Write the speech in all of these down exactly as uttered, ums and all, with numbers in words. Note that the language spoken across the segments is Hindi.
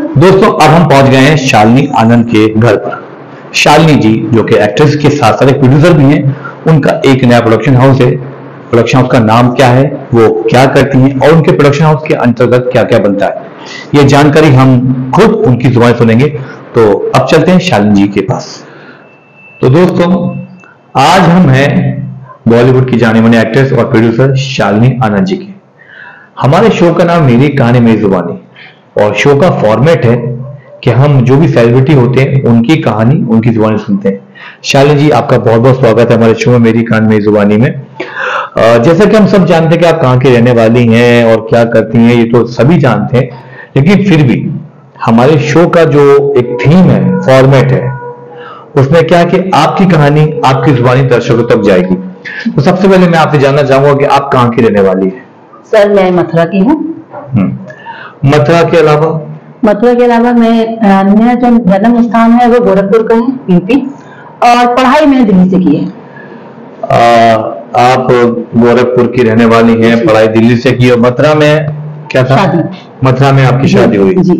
दोस्तों अब हम पहुंच गए हैं शालिनी आनंद के घर पर। शालिनी जी जो कि एक्ट्रेस के साथ साथ एक प्रोड्यूसर भी हैं, उनका एक नया प्रोडक्शन हाउस है। प्रोडक्शन हाउस का नाम क्या है, वो क्या करती हैं और उनके प्रोडक्शन हाउस के अंतर्गत क्या क्या बनता है, ये जानकारी हम खुद उनकी जुबान सुनेंगे। तो अब चलते हैं शालिनी जी के पास। तो दोस्तों आज हम हैं बॉलीवुड की जाने मानी एक्ट्रेस और प्रोड्यूसर शालिनी आनंद जी के। हमारे शो का नाम मेरी कहानी मेरी जुबानी और शो का फॉर्मेट है कि हम जो भी सेलिब्रिटी होते हैं उनकी कहानी उनकी जुबानी सुनते हैं। शालिनी जी आपका बहुत बहुत स्वागत है हमारे शो में मेरी कहानी मेरी जुबानी में। जैसा कि हम सब जानते हैं कि आप कहाँ की रहने वाली हैं और क्या करती हैं, ये तो सभी जानते हैं, लेकिन फिर भी हमारे शो का जो एक थीम है, फॉर्मेट है, उसमें क्या है कि आपकी कहानी आपकी जुबानी दर्शकों तक जाएगी। तो सबसे पहले मैं आपसे जानना चाहूंगा कि आप कहाँ की रहने वाली है? सर मैं मथुरा की हूँ। मथुरा के अलावा मथुरा के अलावा मैं मेरा जो जन्म स्थान है वो गोरखपुर का है, यूपी, और पढ़ाई मैंने दिल्ली से की है। आ, आप गोरखपुर की रहने वाली हैं, पढ़ाई दिल्ली से की और मथुरा में क्या था? शादी। मथुरा में आपकी शादी हुई जी।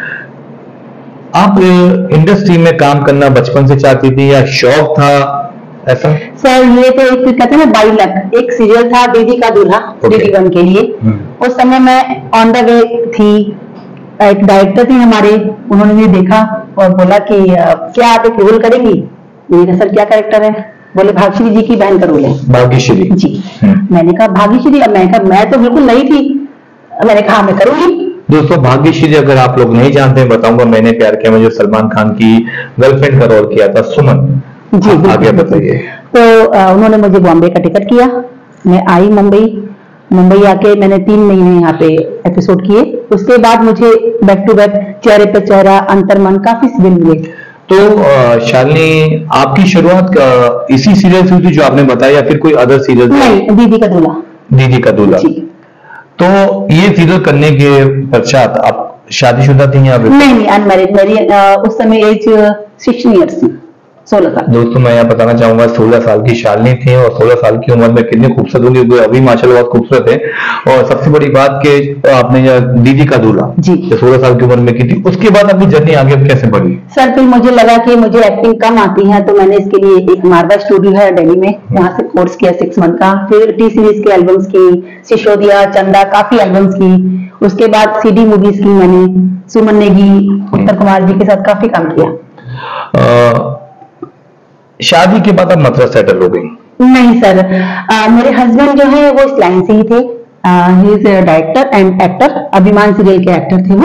आप इंडस्ट्री में काम करना बचपन से चाहती थी या शौक था ऐसा? सर ये तो एक कहते हैं ना बाई लक, एक सीरियल था दीदी का दूल्हा, डीडी वन के लिए। उस समय मैं ऑन द वे थी, एक डायरेक्टर थे हमारे, उन्होंने मुझे देखा और बोला कि क्या आप एक रोल करेंगी? मैंने कहा सर क्या कैरेक्टर है? बोले भाग्यश्री जी की बहन का रोल है। भाग्यश्री जी। मैंने कहा भाग्यश्री, अब मैंने कहा मैं तो बिल्कुल नहीं थी, मैंने कहा मैं करूंगी। दोस्तों भाग्यश्री अगर आप लोग नहीं जानते हैं बताऊंगा, मैंने प्यार किया में जो सलमान खान की गर्लफ्रेंड का रोल किया था, सुमन जी। आगे बताइए। तो आ, उन्होंने मुझे बॉम्बे का टिकट किया, मैं आई मुंबई। मुंबई आके मैंने तीन महीने यहाँ पे एपिसोड किए। उसके बाद मुझे बैक टू बैक चेहरे पे चेहरा, अंतर्मन, काफी सीरियल मिले। तो शालिनी आपकी शुरुआत इसी सीरियल से हुई थी जो आपने बताया या फिर कोई अदर सीरियल? नहीं, दीदी का दूल्हा। दीदी का दूल्हा। तो ये सीरियल करने के पश्चात आप शादीशुदा थी या? नहीं नहीं, अनमैरिड। मेरी उस समय एज सिक्सटीन ईयर्स थी, सोलह साल। दोस्तों मैं यहाँ बताना चाहूंगा सोलह साल की शालिनी थी और सोलह साल की उम्र में कितनी खूबसूरत होंगी, अभी माशाल्लाह बहुत खूबसूरत है। और सबसे बड़ी बात कि आपने दीदी का दूल्हा जी सोलह साल की उम्र में की थी, उसके बाद आपकी जर्नी आगे कैसे बढ़ी? सर फिर मुझे लगा कि मुझे एक्टिंग कम आती है, तो मैंने इसके लिए एक मारवा स्टूडियो है दिल्ली में, वहां से कोर्स किया सिक्स मंथ का। फिर टी सीरीज के एल्बम्स की, सिसोदिया, चंदा, काफी एल्बम्स की। उसके बाद सीडी मूवीज की मैंने, सुमन नेगी, उत्तर कुमार जी के साथ काफी काम किया। शादी के बाद आप मथुरा सेटल हो गई? नहीं सर, आ, मेरे हस्बैंड जो है वो इस लाइन से ही थे, he is director and actor, Abhimaan serial के एक्टर थे वो।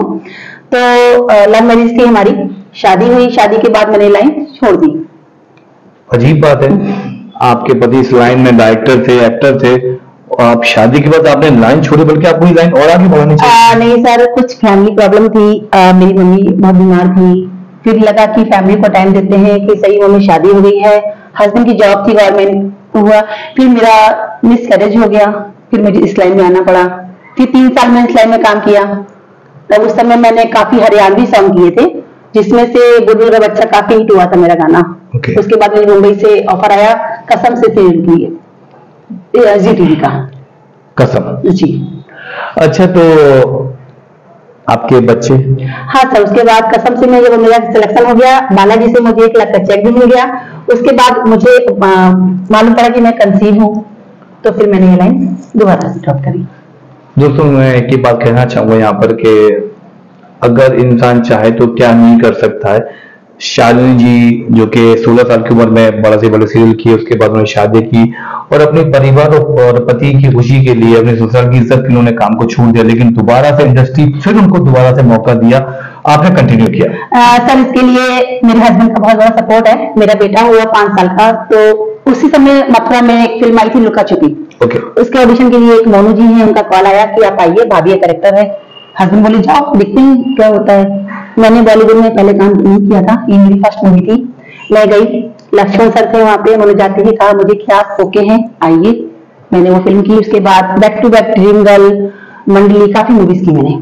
तो लव मैरिज थी हमारी, शादी हुई, शादी के बाद मैंने लाइन छोड़ दी। अजीब बात है, आपके पति इस लाइन में डायरेक्टर थे, एक्टर थे, आप शादी के बाद आपने लाइन छोड़ी, बल्कि आपको ये लाइन और आगे बढ़ानी चाहिए। नहीं सर, कुछ फैमिली प्रॉब्लम थी, आ, मेरी मम्मी बहुत बीमार थी। फिर लगा कि फैमिली को टाइम देते हैं कि सही उम्र में शादी हो गई है, हस्बैंड की जॉब थी, गवर्नमेंट हुआ, फिर मेरा मिसकैरेज हो गया, फिर मुझे इस लाइन में आना पड़ा। फिर तीन साल मैंने इस लाइन में काम किया। तब उस समय मैंने काफी हरियाणवी सॉन्ग किए थे, जिसमें से बुलबुल का बच्चा काफी हिट हुआ था मेरा गाना। okay. उसके बाद मुझे मुंबई से ऑफर आया कसम से सीरियल की, जी टीवी का कसम जी। अच्छा, तो आपके बच्चे? हाँ सर, उसके बाद कसम से में जब मेरा सिलेक्शन हो गया, बालाजी से मुझे एक लाख का चेक भी मिल गया। उसके बाद मुझे मालूम पड़ा कि मैं कंसीव हूँ, तो फिर मैंने ये लाइन दोबारा से ड्रॉप करी। दोस्तों मैं एक ही बात कहना चाहूंगा यहाँ पर कि अगर इंसान चाहे तो क्या नहीं कर सकता है। शालिनी जी जो कि सोलह साल की उम्र में बड़ा से बड़ा सीरियल किए, उसके बाद उन्होंने शादी की और अपने परिवार और पति की खुशी के लिए, अपने ससुराल की इज्जत के लिए उन्होंने काम को छोड़ दिया, लेकिन दोबारा से इंडस्ट्री फिर उनको दोबारा से मौका दिया, आपने कंटिन्यू किया। आ, सर इसके लिए मेरे हस्बैंड का बहुत बड़ा सपोर्ट है। मेरा बेटा हुआ पांच साल का, तो उसी समय मथुरा में एक फिल्म आई थी लुका छुपी, okay. उसके ऑडिशन के लिए एक मोनू जी है, उनका कॉल आया कि आप आइए, भाभी कैरेक्टर है। हस्बैंड बोले जाओ देखते हैं क्या होता है। मैंने बॉलीवुड में पहले काम नहीं किया था, ये मेरी फर्स्ट मूवी थी। मैं गई, लक्ष्मण सर थे वहां पे, उन्होंने जाते ही कहा मुझे क्या ओके हैं, आइए। मैंने वो फिल्म की। उसके बाद back to back Dream Girl, Mandali, काफी मूवीज की मैंने।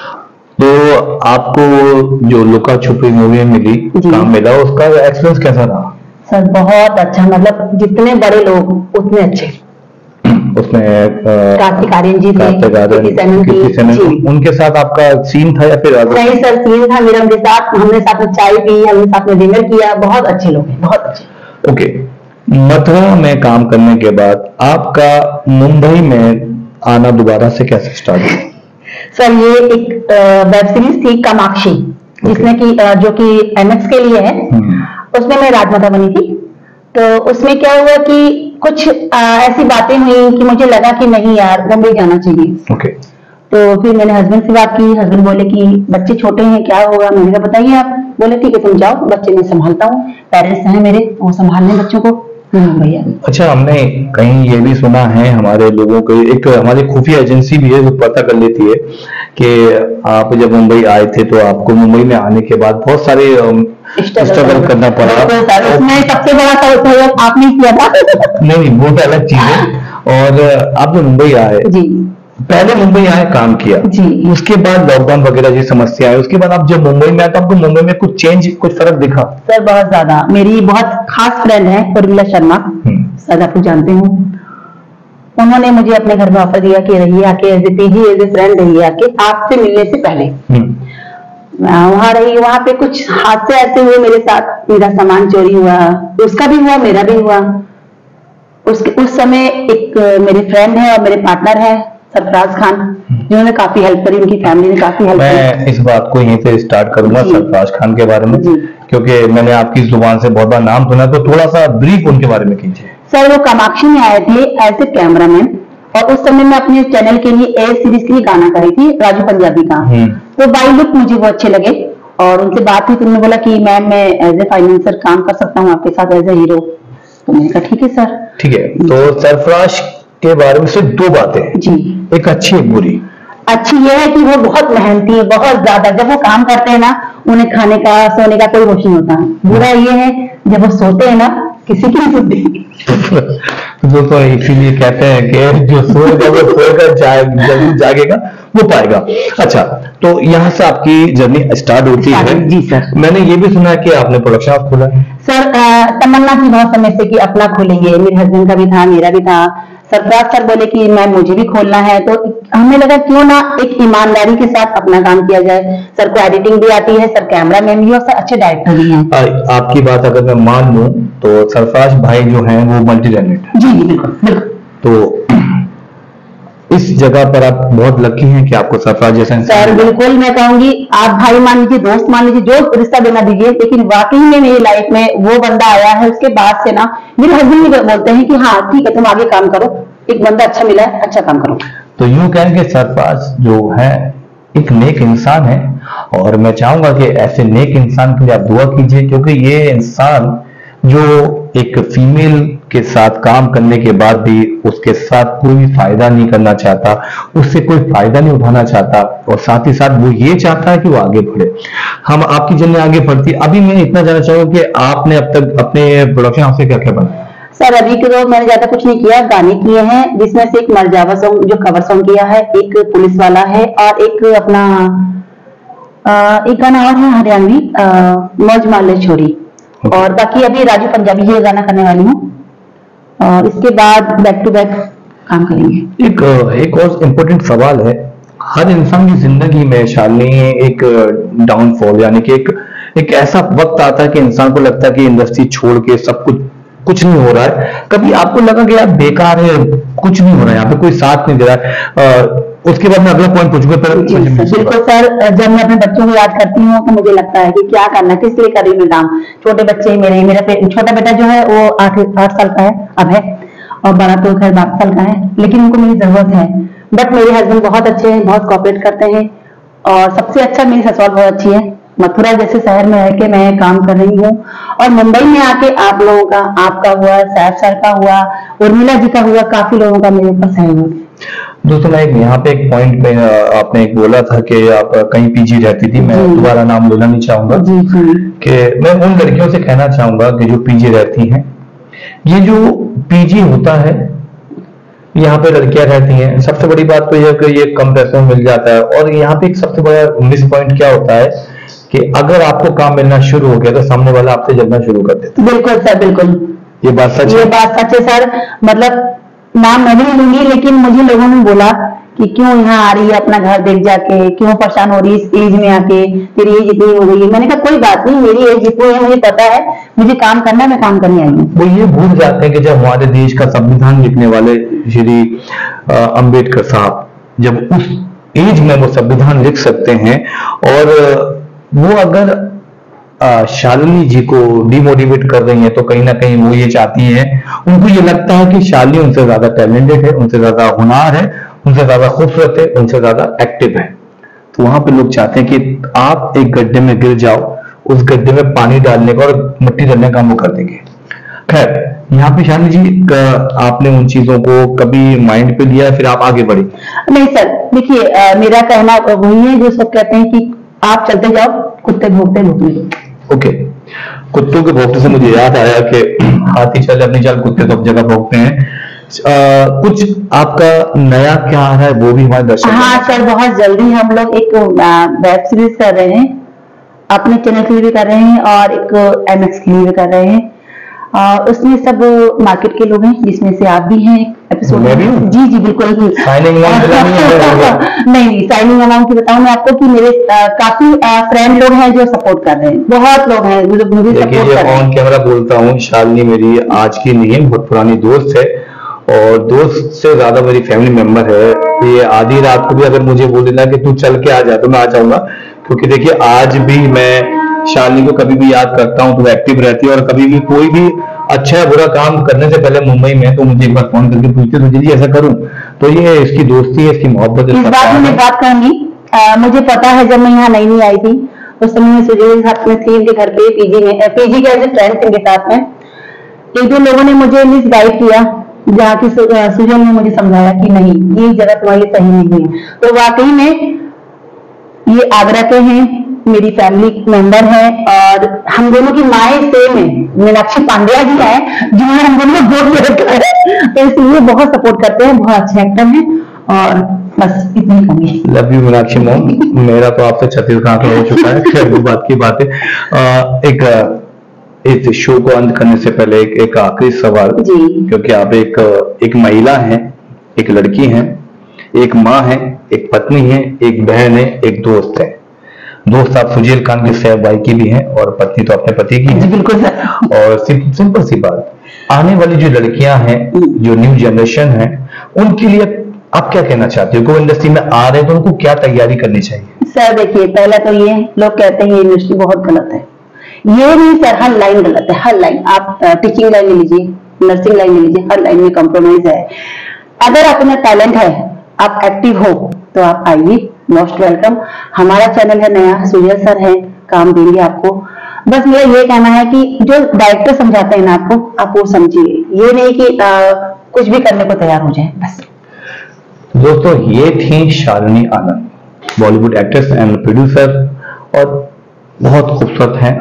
तो आपको जो लुका छुपी मूवी में मिली, काम मिला, उसका एक्सपीरियंस कैसा रहा? सर बहुत अच्छा, मतलब जितने बड़े लोग उतने अच्छे। उसमें कार्तिक आर्यन जी थे, कार्तिक आर्यन, कृति सेनन थी। कृति सेनन, जी। उन- उनके साथ आपका सीन था या फिर अलग? नहीं सर, सीन था मेरा उनके साथ, हमने साथ में चाय पी, हमने साथ में डिनर किया, बहुत अच्छे लोग हैं, बहुत अच्छे। ओके, मथुरा में काम करने के बाद आपका मुंबई में आना दोबारा से कैसे स्टार्ट हुआ? सर ये एक वेब सीरीज थी कामाक्षी, जिसमें कि अ, जो कि एमएक्स के लिए है, हम्म, उसमें मैं राजमाता बनी थी। तो उसमें क्या हुआ कि कुछ अ, ऐसी बातें हुई कि मुझे लगा कि नहीं यार मुंबई जाना चाहिए। ओके, तो फिर मैंने हस्बैंड से बात की, हस्बैंड बोले कि बच्चे छोटे हैं, क्या होगा? मैंने कहा बताइए आप। बोले ठीक है तुम जाओ, बच्चे मैं संभालता हूँ, पेरेंट्स हैं मेरे, वो संभालने बच्चों को। मैं मुंबई आ गई। अच्छा, हमने कहीं ये भी सुना है, हमारे लोगों को एक हमारी खुफिया एजेंसी भी है जो पता कर लेती है कि आप जब मुंबई आए थे तो आपको मुंबई में आने के बाद बहुत सारे स्ट्रगल करना पड़ा। सर उसमें सबसे बड़ा सहयोग आपने किया था। नहीं नहीं, वो तो अलग चीज है। और आप जब मुंबई आए, जी पहले मुंबई आए काम किया जी, उसके बाद लॉकडाउन वगैरह जी समस्या है, उसके बाद आप जब मुंबई में आए तो आपको मुंबई में कुछ चेंज, कुछ फर्क दिखा? सर बहुत ज्यादा। मेरी बहुत खास फ्रेंड है उर्मिला शर्मा, शायद आप जानते हो, उन्होंने मुझे अपने घर में ऑफर दिया कि रहिए आके, as a PG, as a friend रहिए आके, आपसे मिलने से पहले। वहां रही, वहां पे कुछ हादसे ऐसे हुए मेरे साथ, मेरा सामान चोरी हुआ, उसका भी हुआ, मेरा भी हुआ। उसके उस समय एक मेरे फ्रेंड है और मेरे पार्टनर है सरफराज खान, जिन्होंने काफी हेल्प करी, उनकी फैमिली ने काफी हेल्प करी। मैं इस बात को यहीं से स्टार्ट करूंगा सरफराज खान के बारे में, क्योंकि मैंने आपकी जुबान से बहुत बार नाम सुना, तो थोड़ा सा ब्रीफ उनके बारे में कीजिए। सर वो कामाक्षी में आए थे एज ए कैमरामैन, और उस समय मैं अपने चैनल के लिए ए सीरीज के लिए गाना करी थी राजू पंजाबी का। तो बाई लुक मुझे वो अच्छे लगे और उनसे बात हुई, तो उन्होंने बोला कि मैम मैं एज ए फाइनेंसर काम कर सकता हूँ आपके साथ एज ए हीरो। तो मैंने कहा ठीक है सर। ठीक है, तो सरफराज के बारे में सिर्फ दो बातें जी, एक अच्छी एक बुरी। अच्छी ये है कि वो बहुत मेहनती है, बहुत ज्यादा। जब वो काम करते हैं ना, उन्हें खाने का सोने का कोई होश नहीं होता। बुरा ये है जब वो सोते हैं ना, किसी की नहीं सुनती। दोस्तों इसीलिए कहते हैं कि जो सोएगा वो सोएगा, जल्दी जागेगा वो पाएगा। अच्छा, तो यहाँ से आपकी जर्नी स्टार्ट होती है। जी सर। मैंने ये भी सुना है कि आपने प्रोडक्शन हाउस खोला है। सर तमन्ना थी बहुत समय से कि अपना खोलेंगे, मेरे हस्बैंड का भी था, मेरा भी था। सरफराज सर बोले कि मैम मुझे भी खोलना है, तो हमें लगा क्यों ना एक ईमानदारी के साथ अपना काम किया जाए। सर को एडिटिंग भी आती है, सर कैमरा मैन भी और सर अच्छे डायरेक्टर भी हैं। आ, आपकी बात अगर मैं मान लूं तो सरफराज भाई जो हैं वो मल्टी टैलेंट है। जी बिल्कुल बिल्कुल। तो इस जगह पर आप बहुत लकी हैं कि आपको सरफराज जैसा इंसान सर बिल्कुल, मैं कहूंगी आप भाई मान लीजिए, दोस्त मान लीजिए, जो रिश्ता देना दीजिए, लेकिन वाकई में मेरी लाइफ में वो बंदा आया है। उसके बाद से ना मेरे हस्बैंड भी बोलते हैं कि हाँ ठीक है तुम आगे काम करो, एक बंदा अच्छा मिला है, अच्छा काम करो। तो यूं कहें कि सरफराज जो है एक नेक इंसान है, और मैं चाहूंगा कि ऐसे नेक इंसान के लिए आप दुआ कीजिए, क्योंकि ये इंसान जो एक फीमेल के साथ काम करने के बाद भी उसके साथ कोई फायदा नहीं करना चाहता, उससे कोई फायदा नहीं उठाना चाहता, और साथ ही साथ वो ये चाहता है कि वो आगे बढ़े। हम आपकी जर्नी आगे बढ़ती। अभी मैं इतना जानना चाहूंगा कि आपने अब तक अपने प्रोडक्शन हाउस से क्या क्या बनाया? सर अभी के तो मैंने ज्यादा कुछ नहीं किया, गाने किए हैं, जिसमें से एक मरजावा सॉन्ग जो कवर सॉन्ग किया है, एक पुलिस वाला है, और एक अपना आ, एक गाना और है हरियाणवी, मौज माले छोरी। और बाकी अभी राजू पंजाबी ये गाना करने वाली हूँ, और इसके बाद बैक टू बैक काम करेंगे। एक एक और इम्पोर्टेंट सवाल है, हर इंसान की जिंदगी में शालिनी एक डाउनफॉल, यानी कि एक एक ऐसा वक्त आता है कि इंसान को लगता है कि इंडस्ट्री छोड़ के सब कुछ कुछ नहीं हो रहा है। कभी आपको लगा कि यार बेकार है, कुछ नहीं हो रहा है, यहाँ पे कोई साथ नहीं दे रहा है? आ, उसके बाद मैं अगला पॉइंट पूछूंगा। बिल्कुल सर, जब मैं अपने बच्चों को याद करती हूँ तो मुझे लगता है कि क्या करना, किस लिए कर रही हूँ काम। छोटे बच्चे मेरे, मेरा छोटा बेटा जो है वो आठ आठ साल का है अब है, और बड़ा तो खैर बारह साल का है, लेकिन उनको मेरी जरूरत है। बट मेरे हस्बैंड बहुत अच्छे हैं, बहुत कोऑपरेट करते हैं, और सबसे अच्छा मेरी ससुराल बहुत अच्छी है। मथुरा जैसे शहर में रह के मैं काम कर रही हूँ, और मुंबई में आके आप लोगों का, आपका हुआ, सैफ सर का हुआ, उर्मिला जी का हुआ, काफी लोगों का मेरे ऊपर सहयोग। दोस्तों मैं एक यहाँ पे एक पॉइंट पे आपने एक बोला था कि आप कहीं पीजी रहती थी, मैं दोबारा नाम लेना नहीं चाहूंगा, जी जी, कि मैं उन लड़कियों से कहना चाहूंगा कि जो पीजी रहती हैं, ये जो पीजी होता है यहाँ पे लड़कियां रहती हैं, सबसे बड़ी बात तो यह है कि ये कम पैसों में मिल जाता है, और यहाँ पे एक सबसे बड़ा मिस पॉइंट क्या होता है कि अगर आपको काम मिलना शुरू हो गया तो सामने वाला आपसे जलना शुरू कर देता है। बिल्कुल सर बिल्कुल, ये बात सच है। ये बात सच है सर। मतलब नाम मैं भी नहीं लूंगी, लेकिन मुझे लोगों ने बोला कि क्यों यहाँ आ रही है अपना घर देख जाके, क्यों परेशान हो रही है इस एज में आके, तेरी एज इतनी हो गई है। मैंने कहा कोई बात नहीं, मेरी एज जितनी है मुझे पता है, मुझे काम करना है, मैं काम करने आई हूँ। वो ये भूल जाते हैं कि जब हमारे देश का संविधान लिखने वाले श्री अंबेडकर साहब जब उस एज में वो संविधान लिख सकते हैं, और वो अगर शालिनी जी को डिमोटिवेट कर रही हैं तो कहीं ना कहीं वो ये चाहती हैं, उनको ये लगता है कि शालिनी उनसे ज्यादा टैलेंटेड है, उनसे ज्यादा हुनर है, उनसे ज्यादा खूबसूरत है, उनसे ज्यादा एक्टिव है। तो वहां पे लोग चाहते हैं कि आप एक गड्ढे में गिर जाओ, उस गड्ढे में पानी डालने का और मिट्टी डालने का काम वो कर देंगे। खैर, यहाँ पे शालिनी जी आपने उन चीजों को कभी माइंड पे लिया, फिर आप आगे बढ़े? नहीं सर, देखिए मेरा कहना वही है जो सब कहते हैं कि आप चलते जाओ, कुत्ते भोंकते भोंकने। ओके, कुत्तों के भौंकने से मुझे याद आया कि हाथी चले अपनी चाल, कुत्ते तो अब जगह भौंकते हैं। आ, कुछ आपका नया क्या आ रहा है वो भी हमारे दर्शक? हाँ सर, बहुत जल्दी हम लोग एक वेब सीरीज कर रहे हैं, अपने चैनल के लिए भी कर रहे हैं और एक एमएक्स के लिए भी कर रहे हैं। आ, उसमें सब मार्केट के लोग हैं, जिसमें से आप भी हैं एपिसोड में। जी जी बिल्कुल। साइनिंग नहीं नहीं, साइनिंग अमाउंट की बताऊं मैं आपको कि मेरे आ, काफी फ्रेंड लोग हैं जो सपोर्ट कर रहे हैं, बहुत लोग हैं जो मुझे सपोर्ट कर रहे हैं। ऑन कैमरा बोलता हूँ, शालिनी मेरी आज की नहीं है, बहुत पुरानी दोस्त है, और दोस्त से ज्यादा मेरी फैमिली मेंबर है। ये आधी रात को भी अगर मुझे बोले ना कि तू चल के आ जा, तो मैं आ जाऊंगा, क्योंकि देखिए आज भी मैं शालिनी को कभी भी याद करता हूँ तो वो एक्टिव रहती है, और कभी भी कोई भी अच्छा या बुरा काम करने से पहले मुंबई में तो मुझे एक बार फोन करके पूछते तो जी ऐसा करूं। तो ये इसकी दोस्ती है, इसकी मोहब्बत। इस बात में मैं बात कहूंगी, मुझे पता है जब मैं यहाँ नई नई आई थी उस समय मैं सुजय के साथ में थी, उनके घर पे पीजी में, पीजी के एज ए फ्रेंड उनके साथ में। एक दो लोगों ने मुझे मिस गाइड किया, जहाँ की सुजय ने मुझे समझाया कि नहीं ये जगह तुम्हारी सही नहीं है। तो वाकई में ये आगरा के हैं, मेरी फैमिली मेंबर है, और हम दोनों की माएँ सेम है, मीनाक्षी पांड्या जी है जिन्होंने हम दोनों को गोद में रखा है, तो इसलिए बहुत सपोर्ट करते हैं, बहुत अच्छे एक्टर हैं, और बस इतनी कमी। लव यू मीनाक्षी मोम, मेरा तो आपसे छत्तीस का आंकड़ा हो चुका है। खैर वो बात की बात है। एक इस शो को अंत करने से पहले एक, एक आखिरी सवाल, क्योंकि आप एक एक महिला हैं, एक लड़की हैं, एक माँ है, एक पत्नी है, एक बहन है, एक दोस्त है। दोस्त आप फुजील खान के सैफ भाई की भी हैं, और पत्नी तो अपने पति की है। बिल्कुल। और सिंपल सी बात, आने वाली जो लड़कियां हैं, जो न्यू जनरेशन है, उनके लिए आप क्या कहना चाहते हो? कोई इंडस्ट्री में आ रहे हैं तो उनको क्या तैयारी करनी चाहिए? सर देखिए, पहला तो ये लोग कहते हैं ये इंडस्ट्री बहुत गलत है, ये नहीं सर, हर लाइन गलत है, हर लाइन। आप टीचिंग लाइन ले लीजिए, नर्सिंग लाइन ले लीजिए, हर लाइन में कॉम्प्रोमाइज है। अगर आप में टैलेंट है, आप एक्टिव हो, तो आप आइए, मोस्ट वेलकम। हमारा चैनल है नया, सुजय सर है, काम देंगे आपको। बस मेरा ये कहना है कि जो डायरेक्टर समझाते हैं ना आपको, आप वो समझिए, ये नहीं कि आ, कुछ भी करने को तैयार हो जाए बस। दोस्तों, ये थी Shalini Anand, Bollywood actress and producer, और बहुत खूबसूरत हैं।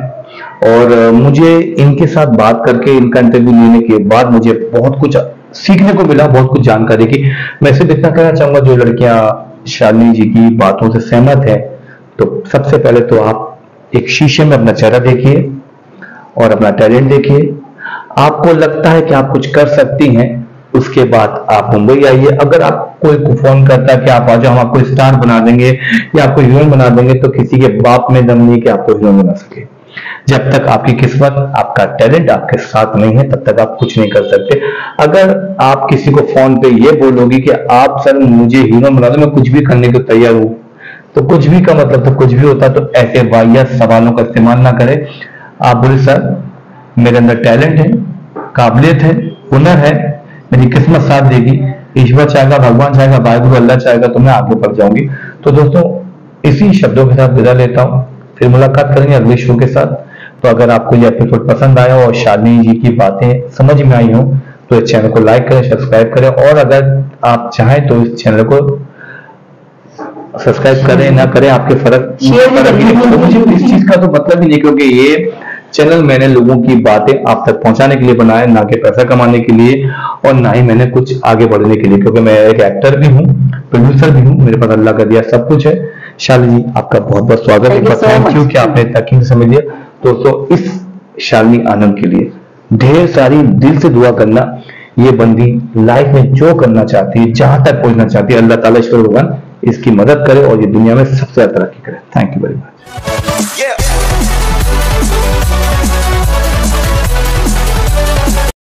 और मुझे इनके साथ बात करके, इनका इंटरव्यू लेने के बाद मुझे बहुत कुछ सीखने को मिला, बहुत कुछ जानकारी की। मैं सिर्फ इतना कहना चाहूंगा, जो लड़कियां शालिनी जी की बातों से सहमत है, तो सबसे पहले तो आप एक शीशे में अपना चेहरा देखिए और अपना टैलेंट देखिए। आपको लगता है कि आप कुछ कर सकती हैं, उसके बाद आप मुंबई आइए। अगर आप कोई को फोन करता है कि आप आ जाओ, हम आपको स्टार बना देंगे या आपको हीरोइन बना देंगे, तो किसी के बाप में दम नहीं कि आपको हीरोइन बना सके। जब तक आपकी किस्मत, आपका टैलेंट आपके साथ नहीं है, तब तक आप कुछ नहीं कर सकते। अगर आप किसी को फोन पे ये बोलोगे कि आप सर मुझे हीरो बना दो, मैं कुछ भी करने को तैयार हूं, तो कुछ भी का मतलब तो कुछ भी होता। तो ऐसे वाहियात सवालों का इस्तेमाल ना करें। आप बोले सर मेरे अंदर टैलेंट है, काबिलियत है, हुनर है, मेरी किस्मत साथ देगी, ईश्वर चाहेगा, भगवान चाहेगा, वाहिगुरु अल्लाह चाहेगा, तो मैं आगे बढ़ जाऊंगी। तो दोस्तों, इसी शब्दों के साथ विदा लेता हूं, फिर मुलाकात करेंगे अगले शो के साथ। तो अगर आपको ये एपिसोड पसंद आया और शालिनी जी की बातें समझ में आई हो, तो इस चैनल को लाइक करें, सब्सक्राइब करें, और अगर आप चाहें तो इस चैनल को सब्सक्राइब करें ना करें, आपके फर्क तो मुझे इस चीज का तो मतलब ही नहीं, क्योंकि ये चैनल मैंने लोगों की बातें आप तक पहुंचाने के लिए बनाया, ना कि पैसा कमाने के लिए, और ना ही मैंने कुछ आगे बढ़ने के लिए, क्योंकि मैं एक एक्टर भी हूँ, प्रोड्यूसर भी हूँ, मेरे पास अल्लाह का दिया सब कुछ है। शालिनी जी, आपका बहुत बहुत स्वागत है, थैंक यू कि आपने इतना कीमती समय दिया। दोस्तों, इस शालिनी आनंद के लिए ढेर सारी दिल से दुआ करना। ये बंदी लाइफ में जो करना चाहती है, जहां तक पहुंचना चाहती है, अल्लाह ताला ईश्वर भगवान इसकी मदद करे और ये दुनिया में सबसे ज्यादा तरक्की करे। Thank you very much.